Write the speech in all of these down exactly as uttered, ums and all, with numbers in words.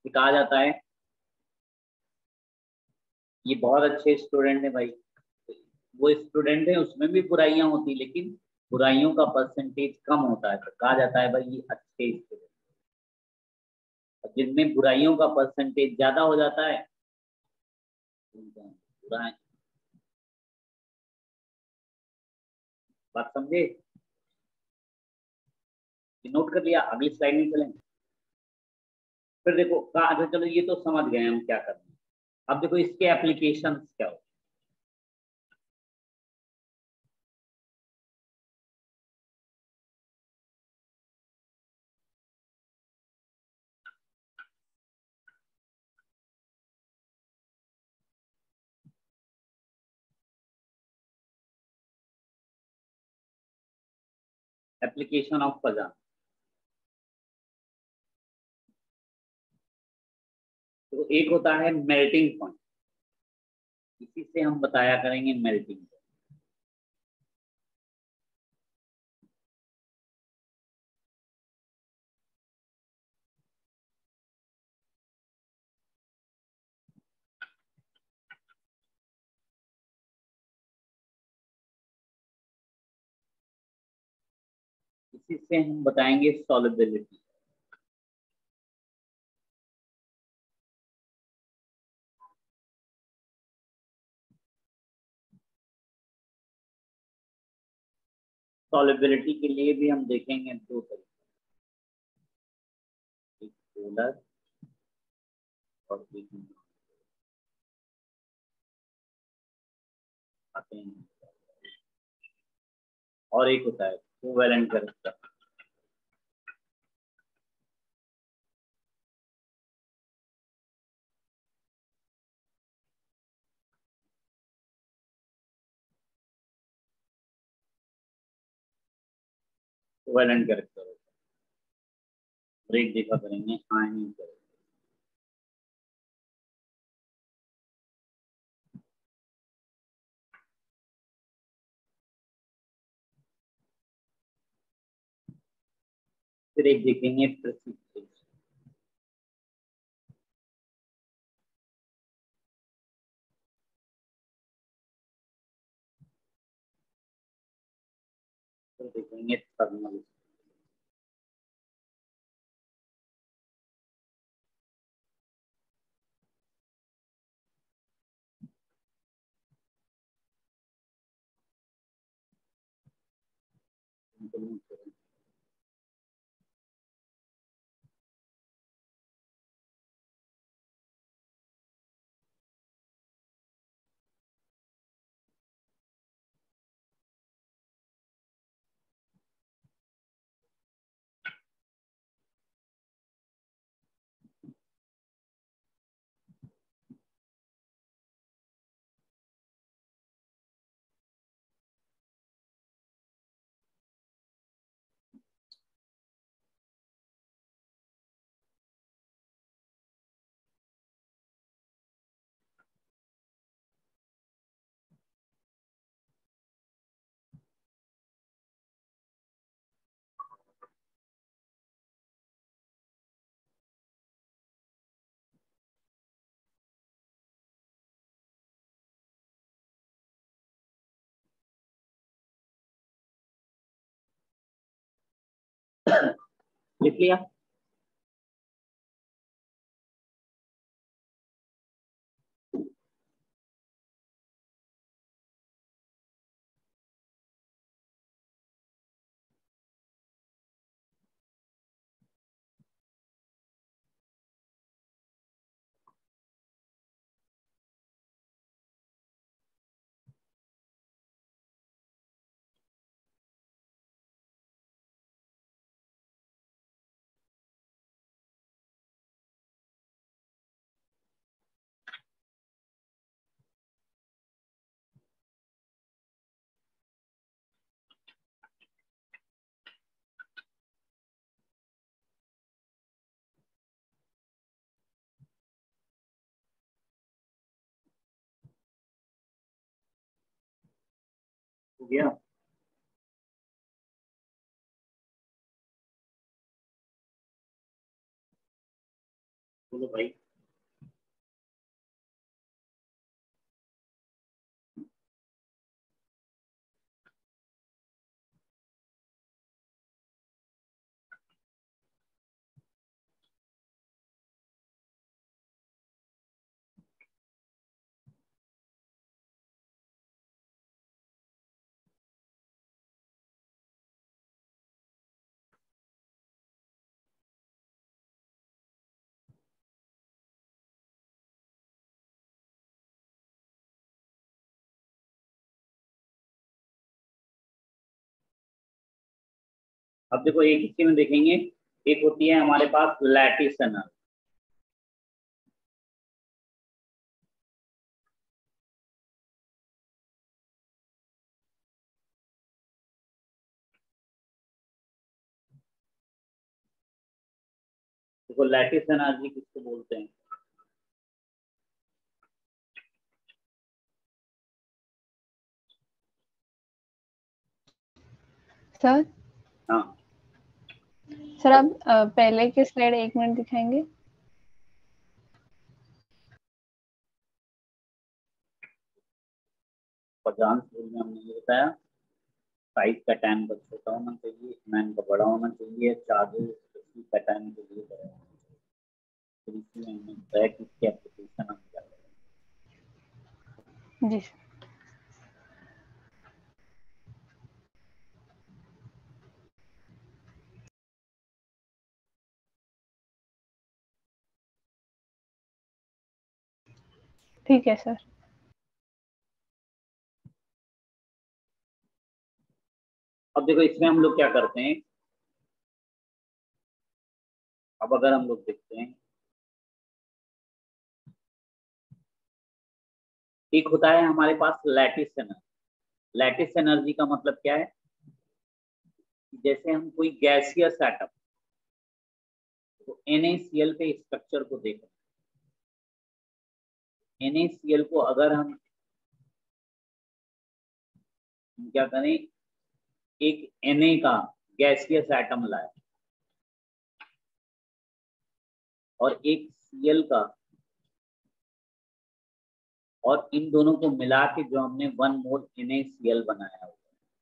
ये कहा जाता है ये बहुत अच्छे स्टूडेंट है भाई। वो स्टूडेंट है उसमें भी बुराइयां होती, लेकिन बुराइयों का परसेंटेज कम होता है, तो कहा जाता है भाई ये अच्छे स्टूडेंट। जिनमें बुराइयों का परसेंटेज ज्यादा हो जाता है बुरा है। बात समझे? नोट कर लिया? अगली स्लाइड में चलेंगे। फिर देखो कहा, अच्छा चलो ये तो समझ गए हम क्या करना है। अब देखो इसके एप्लीकेशन क्या हो। एप्लीकेशन ऑफ फजा, तो एक होता है मेल्टिंग पॉइंट, इसी से हम बताया करेंगे मेल्टिंग। इसी से हम बताएंगे सॉल्युबिलिटी। सॉल्युबिलिटी के लिए भी हम देखेंगे दो तरीके, एक पोलर और एक आते हैं, और एक होता है कोवेलेंट कैरेक्टर। कोवेलेंट कैरेक्टर होता है, ब्रेक देखा करेंगे आयनिक कैरेक्टर। फिर एक देखेंगे प्रेसिपिटेशन। फिर देखेंगे थर्मल। लिख लिया? हो गया? बोलो भाई। अब देखो एक हिस्से में देखेंगे, एक होती है हमारे पास लैटिस एनर्जी। देखो लैटिस एनर्जी किसको बोलते हैं? सर हाँ सर आप अ, पहले के स्लाइड एक मिनट दिखाएंगे? पचास में हमने ये बताया, साइज का टाइम का छोटा होना चाहिए, मैन का बड़ा होना चाहिए, चार्जेस का टाइम के लिए बड़ा होना चाहिए। फिर इसमें हमने बताया कि इसकी एप्लीकेशन हम क्या करें। जी ठीक है सर। अब देखो इसमें हम लोग क्या करते हैं, अब अगर हम लोग देखते हैं, एक होता है हमारे पास लैटिस एनर्जी। लैटिस एनर्जी का मतलब क्या है? जैसे हम कोई गैसियस एटम, तो NaCl पे स्ट्रक्चर को देख रहे हैं, NaCl को अगर हम क्या करें, एक Na का गैसियस एटम लाए और एक Cl का, और इन दोनों को मिला के जो हमने वन मोल NaCl बनाया हुआ,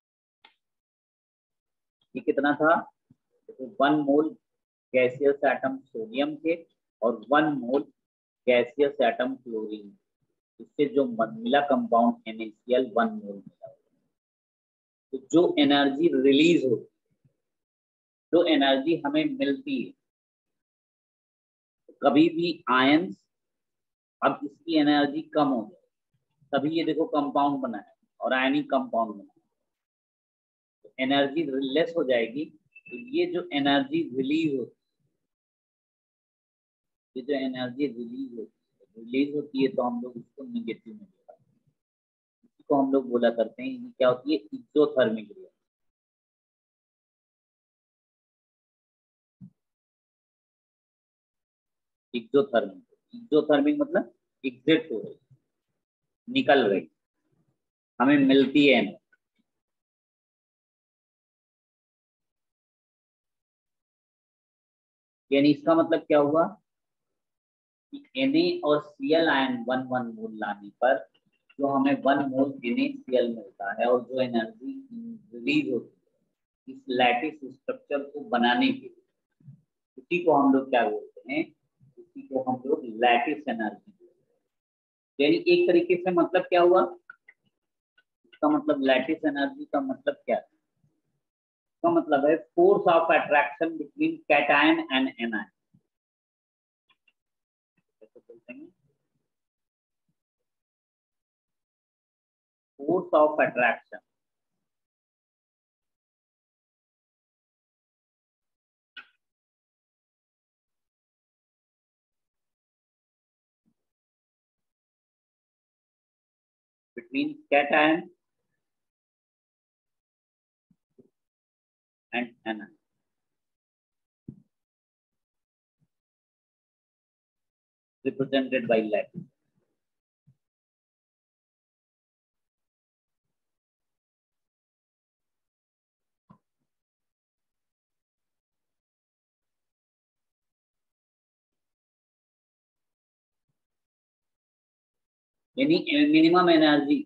ये कितना था? तो one mole gaseous atom sodium के और one mole gaseous atom chlorine, इससे जो मिला कंपाउंड NaCl वन मोल मिला। तो जो एनर्जी रिलीज होती, जो एनर्जी हमें मिलती है, तो कभी भी आयंस, अब इसकी एनर्जी कम हो जाए तभी ये देखो कंपाउंड बना है और आयनिक कंपाउंड बना है, तो एनर्जी लेस हो जाएगी। तो ये जो एनर्जी रिलीज होती है, ये जो एनर्जी रिलीज होती है रिलीज होती है तो हम लोग उसको निगेटिव में दिखाते हैं। इसको हम लोग बोला करते हैं, ये क्या होती है? Exothermic reaction. एक्सोथर्मिक एक्सोथर्मिक मतलब एग्जिट हो रही, निकल रही, हमें मिलती है नहीं। यानी इसका मतलब क्या हुआ कि Na और Cl ion one one mole लाने पर जो हमें वन मोल NaCl मिलता है, और जो एनर्जी रिलीज होती है इस लैटिस स्ट्रक्चर को बनाने के लिए, उसी को हम लोग क्या बोलते हैं? उसी को हम लोग लैटिस एनर्जी बोलते हैं। यानी एक तरीके से मतलब क्या हुआ इसका? मतलब लैटिस एनर्जी का मतलब क्या है? इसका मतलब है force of attraction between cation and anion. कैसे बोलते हैं? Force of attraction between cation and anion, represented by lattice. यानी minimum energy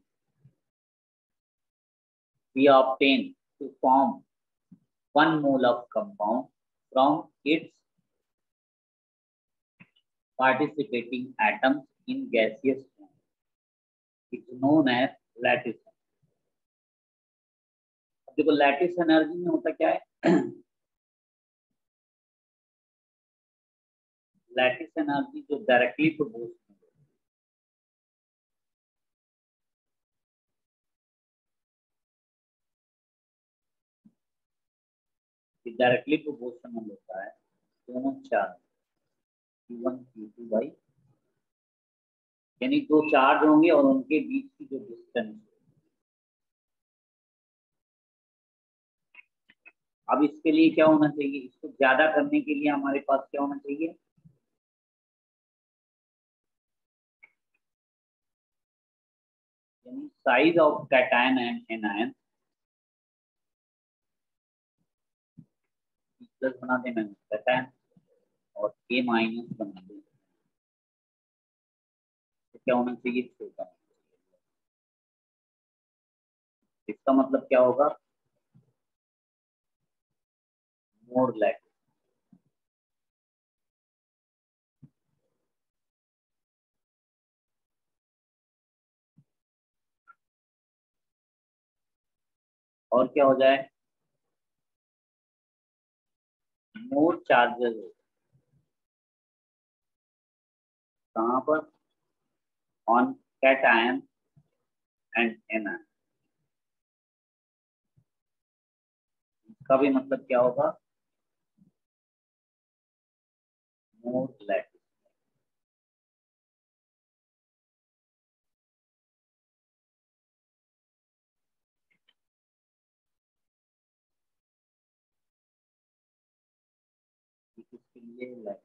we obtain to form one mole of compound from its participating atoms in gaseous form. It's known as lattice. देखो lattice energy में होता क्या है, lattice energy जो directly proportional directly proportional होता है दोनों charge q one q two by, यानी दो चार्ज होंगे और उनके बीच की जो डिस्टेंस। अब इसके लिए क्या होना चाहिए, इसको ज्यादा करने के लिए हमारे पास क्या होना चाहिए, यानी size of cation and anion plus बना दे मैंने कैटायन और ए माइनस बना दे, तो क्या होना चाहिए छोटा। इसका मतलब क्या होगा, मोर लैटिस। और क्या हो जाए, मोर चार्जेस हो कहाँ पर, ऑन कैटायन एंड एनायन। इसका भी मतलब क्या होगा, मोर लैटिस। इसके लिए लैटिस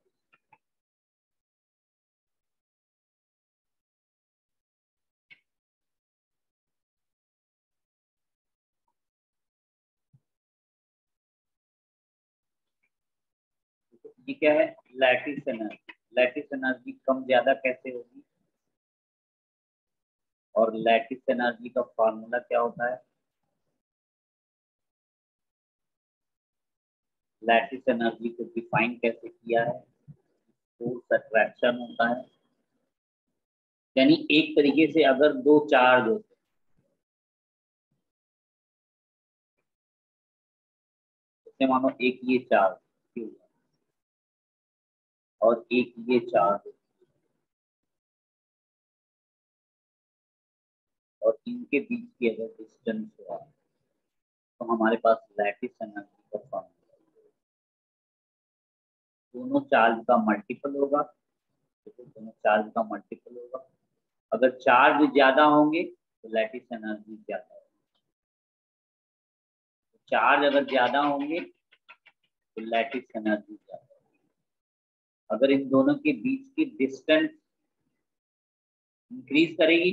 ये क्या है, लैटिस एनर्जी। लैटिस एनर्जी कम ज्यादा कैसे होगी, और लैटिस एनर्जी का फॉर्मूला क्या होता है, लैटिस एनर्जी को डिफाइन कैसे किया है, फोर्स अट्रैक्शन होता है। यानी एक तरीके से अगर दो चार्ज होते, जैसे मानो एक ये चार्ज और एक ये चार्ज, और इनके बीच की अगर डिस्टेंस हुआ तो हमारे पास लैटिस एनर्जी का फॉर्मूला, दोनों चार्ज का मल्टीपल होगा, दोनों चार्ज का मल्टीपल होगा। अगर चार्ज ज्यादा होंगे तो लैटिस एनर्जी ज्यादा होगी, चार्ज अगर ज्यादा होंगे तो लैटिस एनर्जी ज्यादा होगी। अगर इन दोनों के बीच की डिस्टेंस इंक्रीज करेगी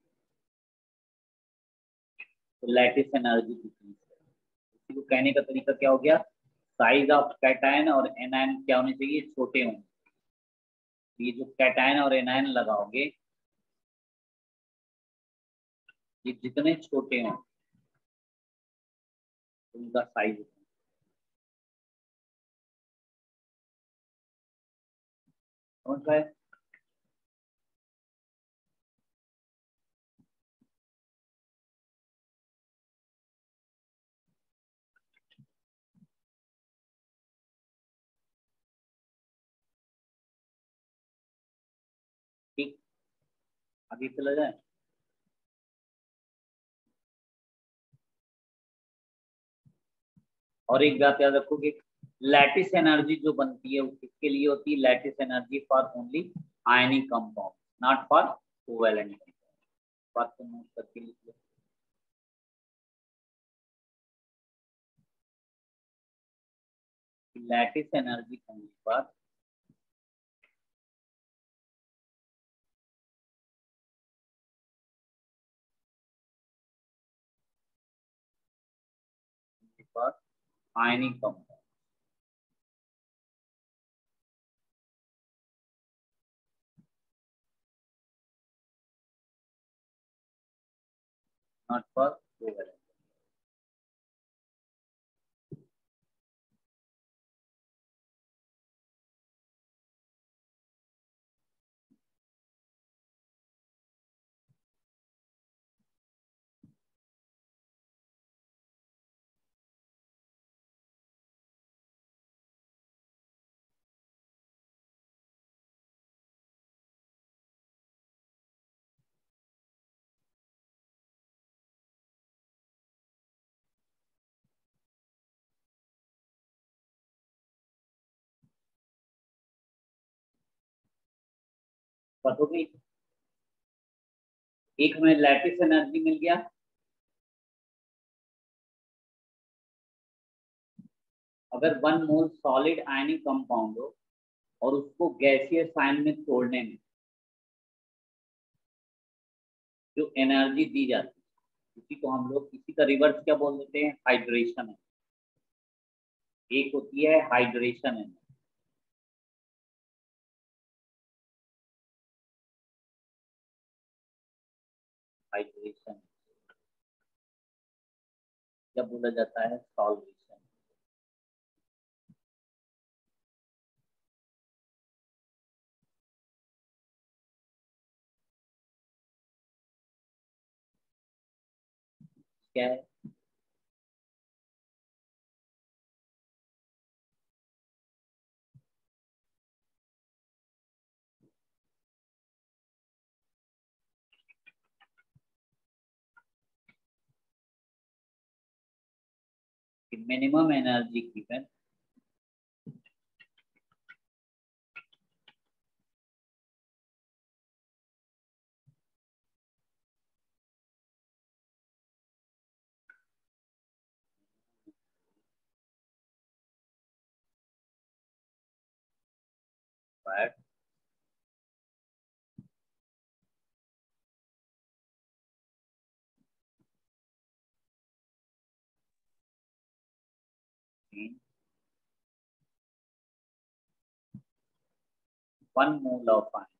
तो लैटिस एनर्जी डिक्रीज करेगी। इसी को कहने का तरीका क्या हो गया, साइज ऑफ कैटायन और एनायन क्या होने चाहिए, छोटे होंगे। ये जो कैटायन और एनायन लगाओगे ये जितने छोटे हों उनका साइज समझ पाए। ठीक, आगे चला जाए। और एक बात याद रखोगे, लैटिस एनर्जी जो बनती है वो किसके लिए होती है, lattice energy for only ionic compound, not for covalent compound. बात को नोट करके लिख लो। लैटिस एनर्जी होने पर ionic compound not for covalent. पता भी एक हमें लैटिस एनर्जी मिल गया, अगर one mole solid ionic compound हो और उसको गैसीय साइन में तोड़ने में जो एनर्जी दी जाती है इसी को हम लोग, इसी का रिवर्स क्या बोल देते हैं, हाइड्रेशन। एक होती है हाइड्रेशन एनर्जी, हाइड्रेशन क्या बोला जाता है, सॉल्वेशन। क्या है, minimum energy given but in one mole of iron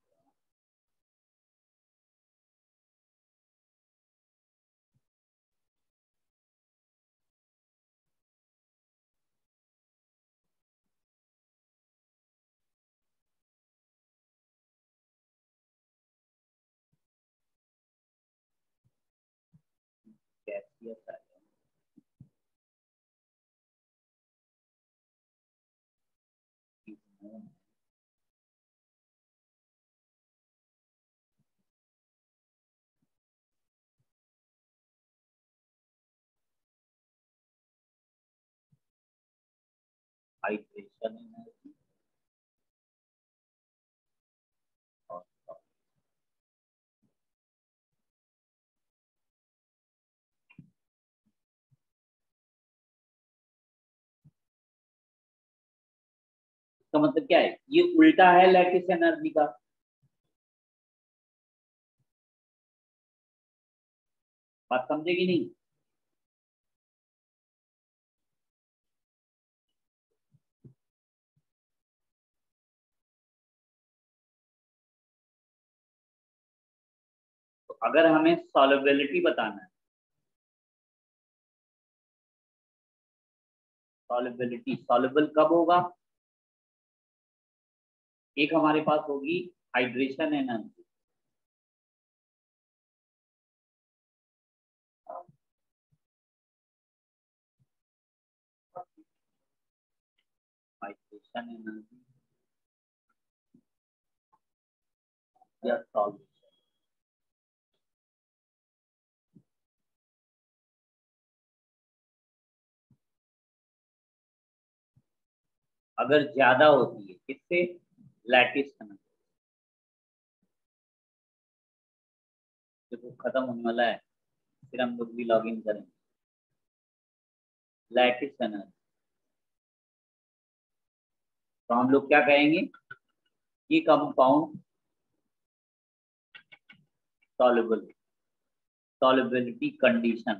gaseous ion is known as hydration energy और इसका मतलब क्या है, ये उल्टा है लैटिस एनर्जी का। बात समझेगी नहीं, तो अगर हमें सॉल्युबिलिटी बताना है, सॉल्युबिलिटी सॉल्युबल कब होगा, एक हमारे पास होगी हाइड्रेशन एनर्जी, हाइड्रेशन एनर्जी या सॉल्वेशन। अगर ज्यादा होती है किससे, लैटिस एनर्जी, देखो खत्म होने वाला है, फिर हम लोग भी लॉग इन करेंगे। लैटिस एनर्जी तो हम लोग क्या कहेंगे, ये compound soluble, solubility condition,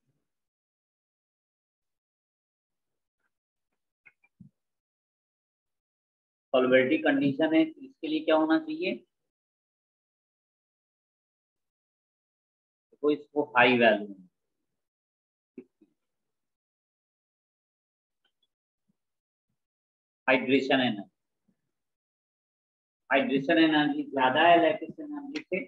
solubility condition है, इसके लिए क्या होना चाहिए, तो इसको हाई वैल्यू है। हाइड्रेशन एनर्जी, हाइड्रेशन एनर्जी ज्यादा है लैटिस एनर्जी से।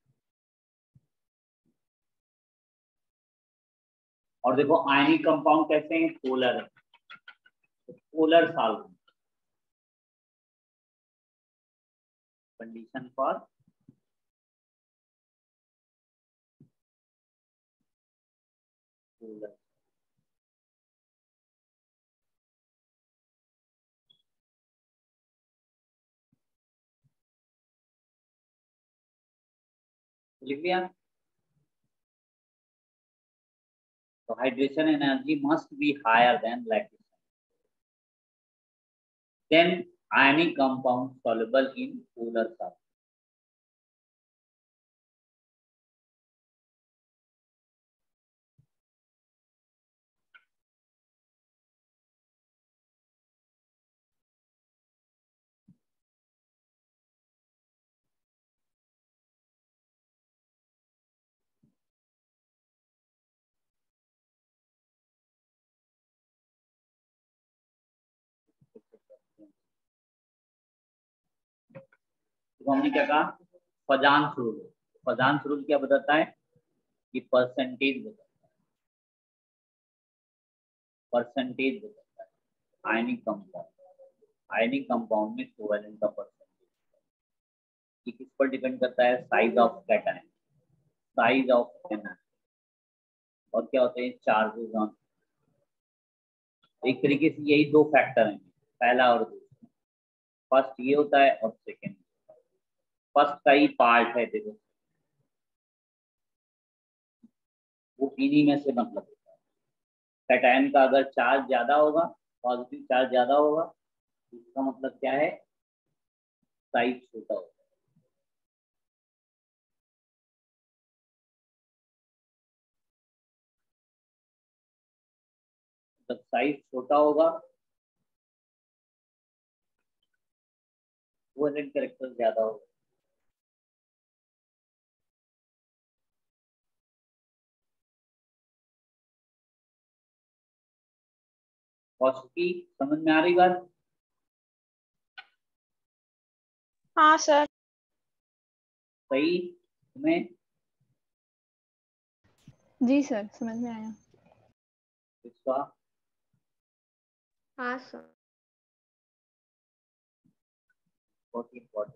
और देखो आयनिक कंपाउंड कैसे हैं, पोलर है, तो polar solvent. Condition for polar, लिख लिया। तो hydration energy must be higher than lattice, then ionic compound soluble in polar solvent. तो हमने क्या कहा, फजांस रूल। फजांस रूल क्या बताता है कि परसेंटेज बताता है, परसेंटेज बताता है आयनिक कंपाउंड, आयनिक कंपाउंड में कोवेलेंट का परसेंटेज। ये किस पर डिपेंड करता है, size of cation, size of energy, और क्या होते हैं चार्जेस ऑन। एक तरीके से यही दो फैक्टर हैं, पहला और दूसरा। फर्स्ट ये होता है और सेकेंड, फर्स्ट का ही पार्ट है, देखो वो इन्हीं में से मतलब होता है। कैटायन का अगर चार्ज ज्यादा होगा, पॉजिटिव चार्ज ज्यादा होगा, इसका मतलब क्या है, साइज छोटा होगा। जब साइज छोटा होगा कोवेलेंट कैरेक्टर ज्यादा होगा। कौशिकी समझ में आ रही बात? हाँ सर। सही तुम्हें? जी सर, समझ में आया। इसका हाँ सर। बहुत इम्पोर्टेंट।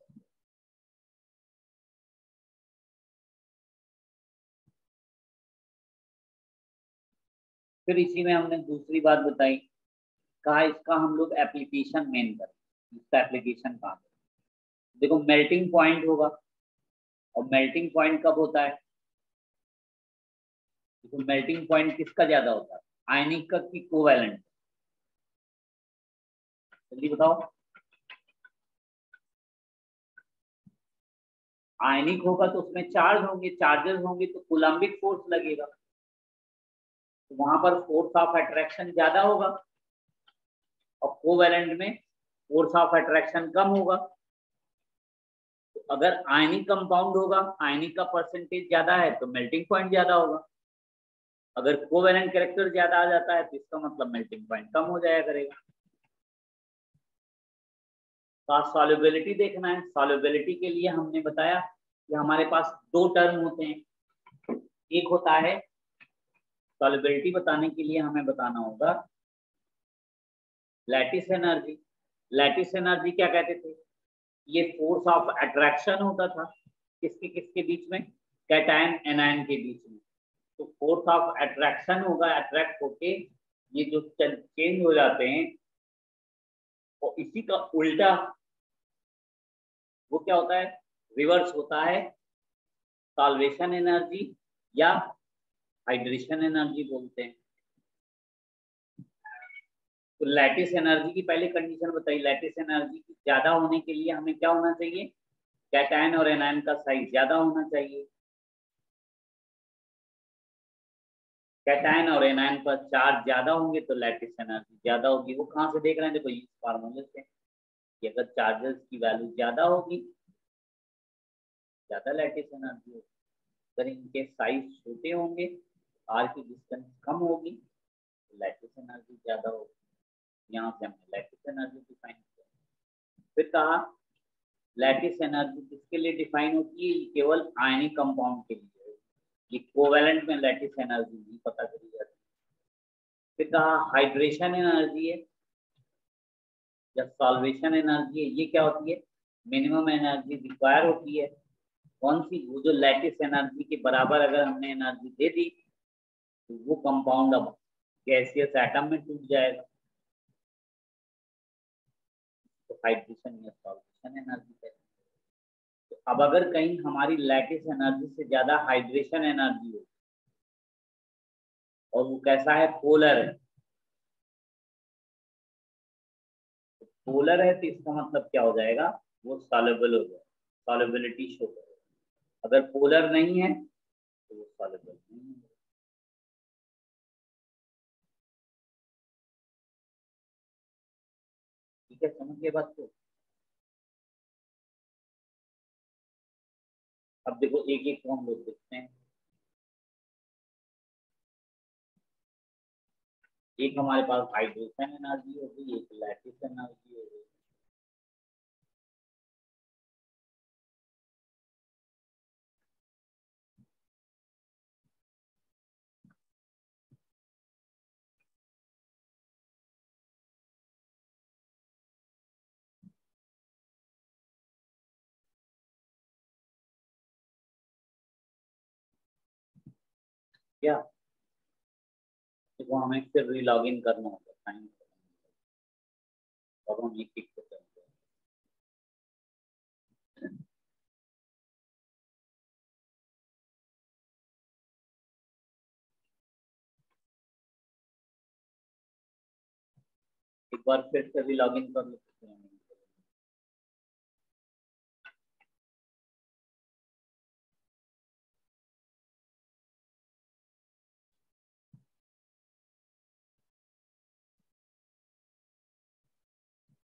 फिर इसी में हमने दूसरी बात बताई, कहा इसका हम लोग एप्लीकेशन मेन करें, इसका एप्लीकेशन कहाँ है। देखो मेल्टिंग पॉइंट होगा, और मेल्टिंग पॉइंट कब होता है, देखो मेल्टिंग पॉइंट किसका ज्यादा होता है, आयनिक का कि कोवेलेंट? जल्दी बताओ। आयनिक होगा तो उसमें चार्ज होंगे, चार्जेस होंगे तो कूलम्बिक फोर्स लगेगा, तो वहां पर फोर्स ऑफ अट्रैक्शन ज्यादा होगा, और कोवेलेंट में फोर्स ऑफ अट्रैक्शन कम होगा। तो अगर आयनिक कंपाउंड होगा, आयनिक का परसेंटेज ज्यादा है तो मेल्टिंग पॉइंट ज्यादा होगा। अगर कोवेलेंट कैरेक्टर ज्यादा आ जाता है तो इसका मतलब मेल्टिंग पॉइंट कम हो जाया करेगा। तो सॉल्युबिलिटी देखना है। सॉल्युबिलिटी के लिए हमने बताया कि हमारे पास दो टर्म होते हैं। एक होता है सॉल्युबिलिटी बताने के लिए हमें बताना होगा लैटिस एनर्जी। लैटिस एनर्जी क्या कहते थे, ये फोर्स ऑफ अट्रैक्शन होता था किसके किसके बीच में, कैटायन एनायन के बीच में। तो फोर्स ऑफ अट्रैक्शन होगा, अट्रैक्ट होके ये जो चेंज हो जाते हैं, और इसी का उल्टा वो क्या होता है, रिवर्स होता है, सॉल्वेशन एनर्जी या हाइड्रेशन एनर्जी बोलते हैं। तो लैटिस एनर्जी की पहले कंडीशन बताई, लैटिस एनर्जी की ज्यादा होने के लिए हमें क्या होना चाहिए, कैटायन और एनायन का साइज ज्यादा होना चाहिए। कैटायन और एनायन पर चार्ज ज्यादा होंगे तो लैटिस एनर्जी ज्यादा होगी। वो कहाँ से देख रहे हैं, देखो इस फार्मूले से कि अगर चार्जेस की वैल्यू ज्यादा होगी ज्यादा लैटिस एनर्जी होगी। अगर इनके साइज छोटे होंगे, आर की डिस्टेंस कम होगी, तो लैटिस एनर्जी ज्यादा होगी। यहाँ से हमने लैटिस एनर्जी डिफाइन किया। फिर कहा लैटिस एनर्जी किसके लिए डिफाइन होती है? केवल आयनिक कंपाउंड के लिए। ये कोवेलेंट में लैटिस एनर्जी नहीं पता करी जाती। फिर कहा हाइड्रेशन एनर्जी है या सॉल्वेशन एनर्जी है, ये क्या होती है? मिनिमम एनर्जी रिक्वायर होती है। कौन सी? वो जो लैटिस एनर्जी के बराबर अगर हमने एनर्जी दे दी तो वो कंपाउंड अब गैसियस एटम में टूट जाएगा, तो हाइड्रेशन या सॉल्वेशन एनर्जी कहते हैं। तो अब अगर कहीं हमारी लैटिस एनर्जी से ज्यादा हाइड्रेशन एनर्जी हो और वो कैसा है? पोलर है। तो पोलर है तो इसका मतलब क्या हो जाएगा? वो सॉल्युबल हो जाएगा, सॉल्युबिलिटी शो करेगा। अगर पोलर नहीं है तो वो सॉल्युबल नहीं है। ठीक है, समझ गए बात को? अब देखो एक एक को हम लोग देखते हैं। एक हमारे पास हाइड्रेशन एनर्जी हो गई, एक लैटिस एनर्जी हो गई। क्या देखो, हमें फिर रीलॉग इन करना होगा, साइन और हम एक एक को करते हैं। एक बार फिर से रीलॉग इन कर लेते हैं।